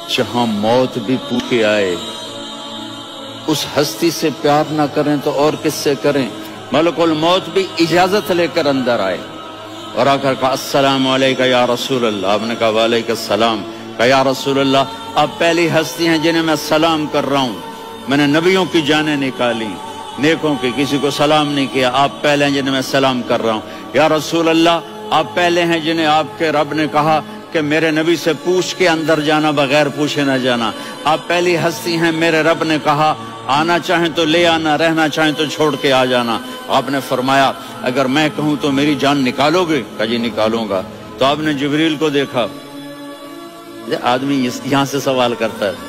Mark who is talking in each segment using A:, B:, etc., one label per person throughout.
A: جہاں موت بھی پوچھ کے آئے اس ہستی سے پیار نہ کریں تو اور کس سے کریں؟ ملک الموت بھی اجازت لے کر اندر آئے اور آ کر کہا السلام علیکم یا رسول اللہ. آپ نے کہا وعلیکم السلام. کہا یا رسول اللہ آپ پہلی ہستی ہیں جنہیں میں سلام کر رہا ہوں. میں نے نبیوں کی جانیں نکالی، نیکوں کی، کسی کو سلام نہیں کیا. آپ پہلے ہیں جنہیں میں سلام کر رہا ہوں. یا رسول اللہ آپ پہلے ہیں جنہیں آپ کے رب نے کہا کہ میرے نبی سے پوچھ کے اندر جانا، بغیر پوچھے نہ جانا. آپ پہلی ہستی ہیں، میرے رب نے کہا آنا چاہیں تو لے آنا، رہنا چاہیں تو چھوڑ کے آ جانا. آپ نے فرمایا اگر میں کہوں تو میری جان نکالو گے؟ کہا جی نکالوں گا. تو آپ نے جبریل کو دیکھا. آدمی یہاں سے سوال کرتا ہے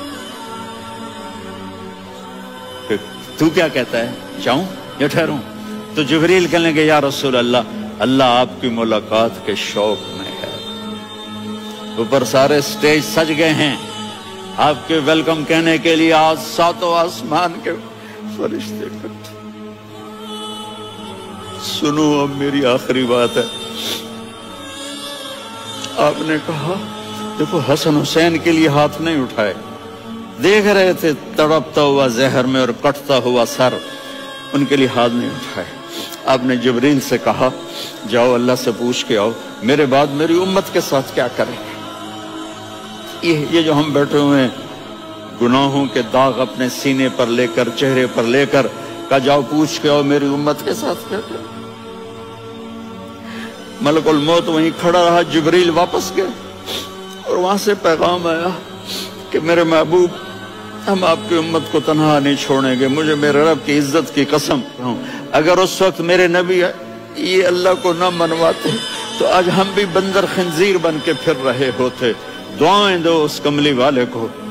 A: کہ تو کیا کہتا ہے، جاؤں یا ٹھہروں؟ تو جبریل کہنے لگے یا رسول اللہ اللہ آپ کی ملاقات کے شوق میں ہے. اوپر سارے سٹیج سج گئے ہیں آپ کے ویلکم کہنے کے لیے. آج ساتوں آسمان کے فرشتے اکٹھے. سنو اب میری آخری بات ہے. آپ نے کہا دیکھو حسن حسین کے لیے ہاتھ نہیں اٹھائے، دیکھ رہے تھے تڑپتا ہوا زہر میں اور کٹتا ہوا سر، ان کے لیے ہاتھ نہیں اٹھائے. آپ نے جبریل سے کہا جاؤ اللہ سے پوچھ کے آؤ میرے بعد میری امت کے ساتھ کیا کریں گے. یہ جو ہم بیٹھے ہوئے ہیں گناہوں کے داغ اپنے سینے پر لے کر، چہرے پر لے کر، کہا جاؤ پوچھ کے آؤ میری امت کے ساتھ کیا کریں. ملک الموت وہیں کھڑا رہا. جبریل واپس گئے اور وہاں سے پیغام آیا کہ میرے محبوب ہم آپ کی امت کو تنہا نہیں چھوڑیں گے. مجھے میرے رب کی عزت کی قسم اگر اس وقت میرے نبی یہ اللہ کو نہ منواتے تو آج ہم بھی بندر خنزیر بن کے پھر رہے ہوتے. دعائیں دو اس کملی والے کو